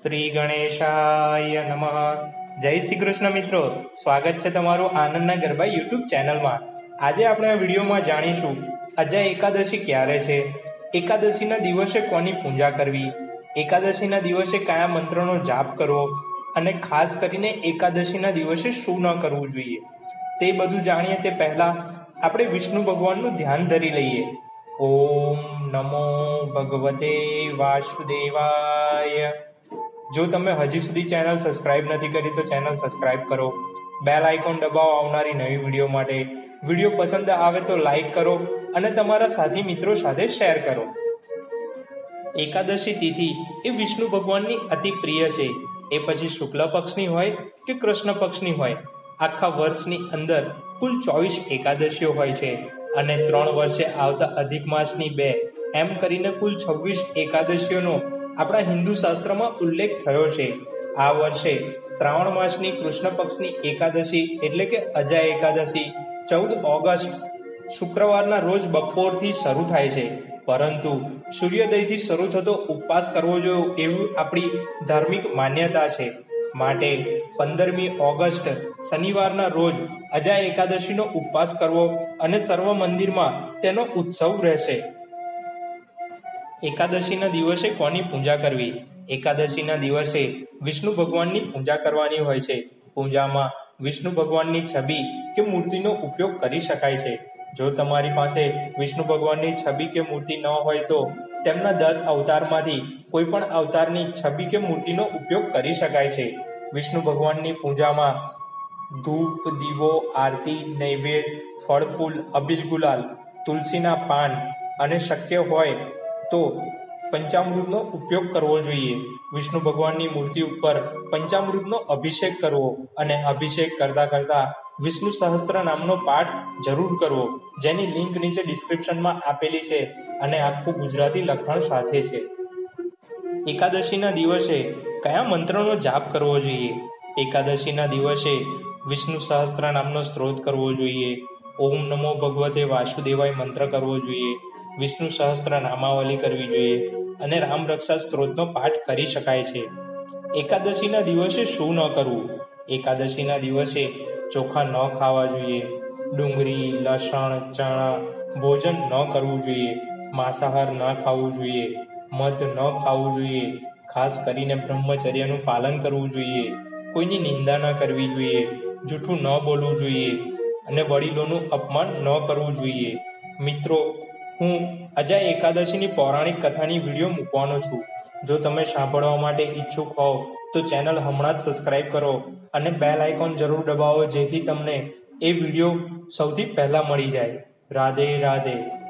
શ્રી ગણેશાય નમઃ। જય શ્રી કૃષ્ણ મિત્રો, સ્વાગત છે તમારું આનંદના ગરબા યુટ્યુબ ચેનલમાં। આજે આપણે આ વિડીયોમાં જાણીશું અજય એકાદશી ક્યારે છે, એકાદશીના દિવસે કોની પૂજા કરવી, એકાદશીના દિવસે કયા મંત્રનો જાપ કરવો અને ખાસ કરીને એકાદશીના દિવસે શું ન કરવું જોઈએ તે બધું જાણીએ તે પહેલા આપણે વિષ્ણુ ભગવાનનું ધ્યાન ધરી લઈએ। ઓમ નમો ભગવતે વાસુદેવાય। જો તમે હજી સુધી ચેનલ સબસ્ક્રાઇબ નથી કરી તો ચેનલ સબસ્ક્રાઇબ કરો, બેલ આઇકોન દબાવો આવનારી નવી વિડીયો માટે। વિડીયો પસંદ આવે તો લાઈક કરો અને તમારા સાથી મિત્રો સાથે શેર કરો। એકાદશી તિથિ એ વિષ્ણુ ભગવાનની અતિ પ્રિય છે। એ પછી શુક્લ પક્ષની હોય કે કૃષ્ણ પક્ષની હોય, આખા વર્ષની અંદર કુલ 24 એકાદશીઓ હોય છે અને 3 વર્ષે આવતા અધિક માસની 2 એમ કરીને કુલ 26 એકાદશીઓનો આપણા હિન્દુ શાસ્ત્રમાં ઉલ્લેખ થયો છે। આ વર્ષે શ્રાવણ માસની કૃષ્ણ પક્ષની એકાદશી એટલે કે અજય એકાદશી 14 ઓગસ્ટ શુક્રવારના રોજ બપોરથી શરૂ થાય છે, પરંતુ સૂર્યોદયથી શરૂ થતો ઉપવાસ કરવો જોઈએ એવી આપણી ધાર્મિક માન્યતા છે। માટે 15મી ઓગસ્ટ શનિવારના રોજ અજય એકાદશીનો ઉપવાસ કરવો અને સર્વ મંદિરમાં તેનો ઉત્સવ રહેશે। એકાદશીના દિવસે કોની પૂજા કરવી? એકાદશીના દિવસે વિષ્ણુ ભગવાનની પૂજા કરવાની હોય છે। પૂજામાં વિષ્ણુ ભગવાનની છબી કે મૂર્તિનો ઉપયોગ કરી શકાય છે। જો તમારી પાસે વિષ્ણુ ભગવાનની છબી કે મૂર્તિ ન હોય તો તેમના 10 અવતારમાંથી કોઈ પણ અવતારની છબી કે મૂર્તિનો ઉપયોગ કરી શકાય છે। વિષ્ણુ ભગવાનની પૂજામાં ધૂપ, દીવો, આરતી, નૈવેદ્ય, ફળ ફૂલ, અબીલ ગુલાલ, તુલસીના પાન અને શક્ય હોય તો પંચામૃતનો ઉપયોગ કરવો જોઈએ। વિષ્ણુ ભગવાનની મૂર્તિ ઉપર પંચામૃતનો અભિષેક કરવો અને અભિષેક કરતા વિષ્ણુ સહસ્ત્ર નામનો પાઠ જરૂર કરવો, જેની લિંક નીચે ડિસ્ક્રિપ્શનમાં આપેલી છે અને આખું ગુજરાતી લખાણ સાથે છે। એકાદશીના દિવસે કયા મંત્રનો જાપ કરવો જોઈએ? એકાદશીના દિવસે વિષ્ણુ સહસ્ત્ર નામનો સ્ત્રોત કરવો જોઈએ, ઓમ નમો ભગવતે વાસુદેવાય મંત્ર કરવો જોઈએ, વિષ્ણુ સહસ્ત્ર નામાવલી કરવી જોઈએ અને રામ રક્ષા સ્ત્રોતનો પાઠ કરી શકાય છે। એકાદશીના દિવસે શું ન કરવું? એકાદશીના દિવસે ચોખા ન ખાવા જોઈએ, ડુંગળી, લસણ, ચણા ભોજન ન કરવું જોઈએ, માંસાહાર ન ખાવું જોઈએ, મધ ન ખાવું જોઈએ, ખાસ કરીને બ્રહ્મચર્યનું પાલન કરવું જોઈએ, કોઈની નિંદા ન કરવી જોઈએ, જૂઠું ન બોલવું જોઈએ અને વડીલોનું અપમાન ન કરવું જોઈએ। મિત્રો, હું અજય એકાદશીની પૌરાણિક કથાની વિડીયો મૂકવાનો છું। જો તમે સાંભળવા માટે ઈચ્છુક હોવ તો ચેનલ હમણાં જ સબસ્ક્રાઇબ કરો અને બેલ આઇકોન જરૂર દબાવો, જેથી તમને એ વિડીયો સૌથી પહેલા મળી જાય। રાધે રાધે।